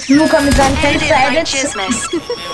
Nunca me dá licença, JzMezZ.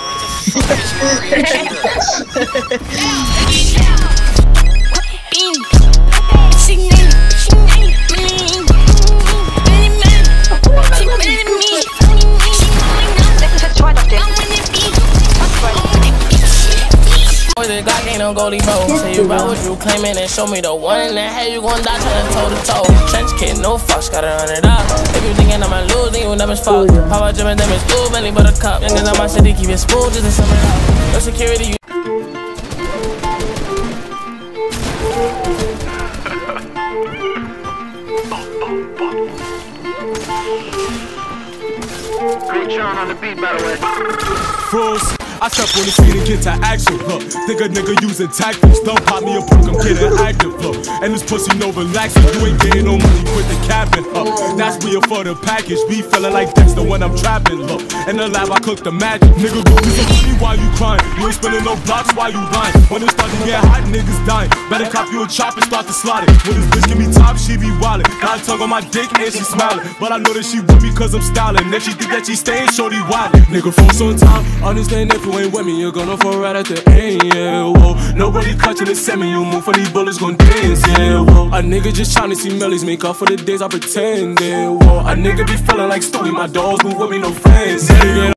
The Glock ain't no goalie bro. Tell you about what you claiming and show me the one that had you gon' die trying toe to toe. Trench kid, no fucks, gotta run it up. If you thinking I'ma lose, then you never fuck. Pop out JzMezZ, blue belly but a cup. Youngins on my city, keep it smooth just to sum it up. No security, you. Great John on the beat, by the way. Froze. I step on the scene and get to action, look. Think a nigga using tactics, don't pop me a perk, I'm getting active, look. And this pussy no relaxing, you ain't getting no money with the cabin, up. That's real for the package, be feeling like that's the one I'm trapping, look. In the lab I cook the magic, nigga go me some money while you crying. You ain't spending no blocks while you lying. When it start to get hot, niggas dying. Better cop you a chop and start to slide it. When this bitch give me top, she be wildin'. Got a tongue on my dick and she smiling. But I know that she with me cause I'm styling. If she think that she staying, shorty wildin'. Nigga focus on time, understand if you ain't with me, you're gonna fall right at the end, yeah, whoa. Nobody clutching the semi, you move for these bullets gon' dance, yeah, whoa. A nigga just tryna see millies, make up for the days I pretend, yeah, whoa. A nigga be feeling like Stewie, my dogs move with me, no friends, yeah.